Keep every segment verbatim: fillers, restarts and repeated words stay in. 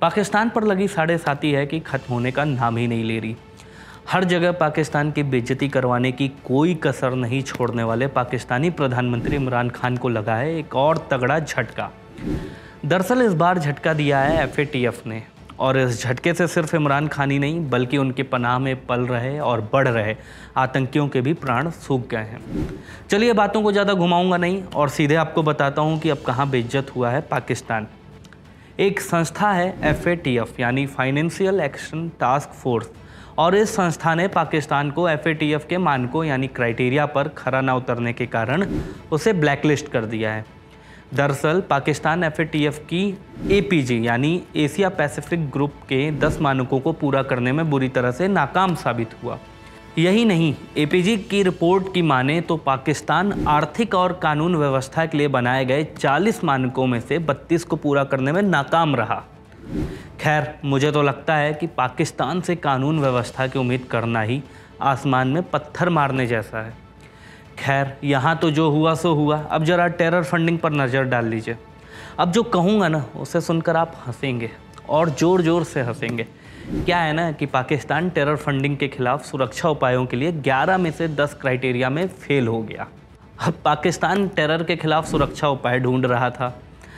पाकिस्तान पर लगी साढ़े साती है कि खत्म होने का नाम ही नहीं ले रही। हर जगह पाकिस्तान की बेइज्जती करवाने की कोई कसर नहीं छोड़ने वाले पाकिस्तानी प्रधानमंत्री इमरान खान को लगा है एक और तगड़ा झटका। दरअसल इस बार झटका दिया है एफ ए टी एफ ने, और इस झटके से सिर्फ इमरान खान ही नहीं बल्कि उनके पनाह में पल रहे और बढ़ रहे आतंकियों के भी प्राण सूख गए हैं। चलिए बातों को ज़्यादा घुमाऊंगा नहीं और सीधे आपको बताता हूं कि अब कहां बेइज्जत हुआ है पाकिस्तान। एक संस्था है एफ ए टी एफ यानी फाइनेंशियल एक्शन टास्क फोर्स, और इस संस्था ने पाकिस्तान को एफ ए टी एफ के मानकों यानी क्राइटेरिया पर खरा न उतरने के कारण उसे ब्लैकलिस्ट कर दिया है। दरअसल Pakistan F A T F की ए पी जी यानी एशिया पैसिफिक ग्रुप के दस मानकों को पूरा करने में बुरी तरह से नाकाम साबित हुआ। यही नहीं, ए पी जी की रिपोर्ट की माने तो पाकिस्तान आर्थिक और कानून व्यवस्था के लिए बनाए गए चालीस मानकों में से बत्तीस को पूरा करने में नाकाम रहा। खैर, मुझे तो लगता है कि पाकिस्तान से कानून व्यवस्था की उम्मीद करना ही आसमान में पत्थर मारने जैसा है। खैर, यहाँ तो जो हुआ सो हुआ। अब जरा टेरर फंडिंग पर नज़र डाल लीजिए। अब जो कहूँगा ना उसे सुनकर आप हंसेंगे और ज़ोर ज़ोर से हंसेंगे। क्या है ना कि पाकिस्तान टेरर फंडिंग के खिलाफ सुरक्षा उपायों के लिए ग्यारह में से दस क्राइटेरिया में फेल हो गया। अब पाकिस्तान टेरर के खिलाफ सुरक्षा उपाय ढूंढ रहा था।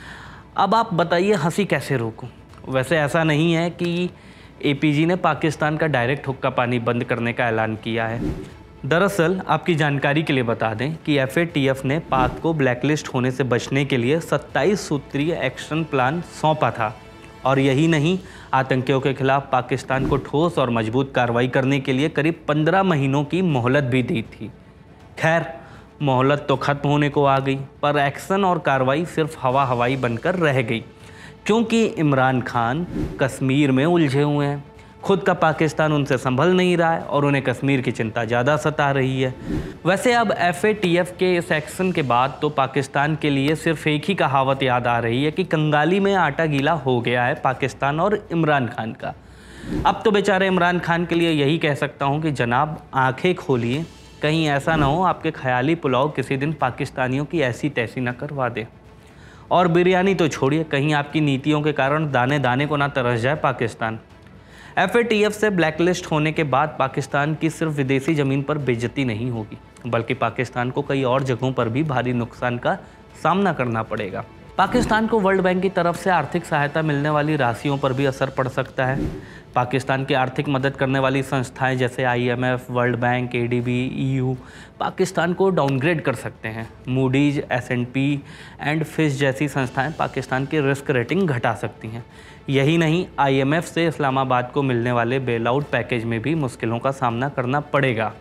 अब आप बताइए हंसी कैसे रोकूं? वैसे ऐसा नहीं है कि ए पी जी ने पाकिस्तान का डायरेक्ट हुक्का पानी बंद करने का ऐलान किया है। दरअसल आपकी जानकारी के लिए बता दें कि एफ ए टी एफ ने पाक को ब्लैकलिस्ट होने से बचने के लिए सत्ताईस सूत्रीय एक्शन प्लान सौंपा था, और यही नहीं, आतंकियों के खिलाफ पाकिस्तान को ठोस और मजबूत कार्रवाई करने के लिए करीब पंद्रह महीनों की मोहलत भी दी थी। खैर, मोहलत तो खत्म होने को आ गई, पर एक्शन और कार्रवाई सिर्फ हवा हवाई बनकर रह गई, क्योंकि इमरान खान कश्मीर में उलझे हुए हैं। खुद का पाकिस्तान उनसे संभल नहीं रहा है और उन्हें कश्मीर की चिंता ज़्यादा सता रही है। वैसे अब एफ ए टी एफ के इस एक्शन के बाद तो पाकिस्तान के लिए सिर्फ एक ही कहावत याद आ रही है कि कंगाली में आटा गीला हो गया है पाकिस्तान और इमरान खान का। अब तो बेचारे इमरान खान के लिए यही कह सकता हूँ कि जनाब आंखें खोलिए, कहीं ऐसा ना हो आपके ख्याली पुलाव किसी दिन पाकिस्तानियों की ऐसी तैसी ना करवा दे। और बिरयानी तो छोड़िए, कहीं आपकी नीतियों के कारण दाने दाने को ना तरस जाए Pakistan. F A T F से ब्लैकलिस्ट होने के बाद पाकिस्तान की सिर्फ विदेशी ज़मीन पर बेइज्जती नहीं होगी, बल्कि पाकिस्तान को कई और जगहों पर भी भारी नुकसान का सामना करना पड़ेगा। पाकिस्तान को वर्ल्ड बैंक की तरफ से आर्थिक सहायता मिलने वाली राशियों पर भी असर पड़ सकता है। पाकिस्तान की आर्थिक मदद करने वाली संस्थाएं जैसे I M F, World Bank, A D B, E U Pakistan को डाउनग्रेड कर सकते हैं। Moody's, S and P and Fitch जैसी संस्थाएं पाकिस्तान की रिस्क रेटिंग घटा सकती हैं। यही नहीं, आई एम एफ से इस्लामाबाद को मिलने वाले बेल आउट पैकेज में भी मुश्किलों का सामना करना पड़ेगा।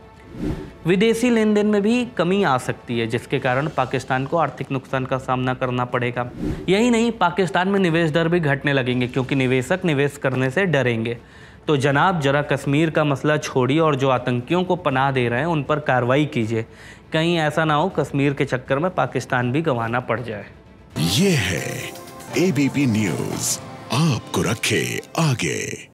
विदेशी लेन देन में भी कमी आ सकती है, जिसके कारण पाकिस्तान को आर्थिक नुकसान का सामना करना पड़ेगा। यही नहीं, पाकिस्तान में निवेश दर भी घटने लगेंगे, क्योंकि निवेशक निवेश करने से डरेंगे। तो जनाब जरा कश्मीर का मसला छोड़िए और जो आतंकियों को पनाह दे रहे हैं उन पर कार्रवाई कीजिए। कहीं ऐसा ना हो कश्मीर के चक्कर में पाकिस्तान भी गंवाना पड़ जाए। ये है ए बी पी न्यूज़, आपको रखे आगे।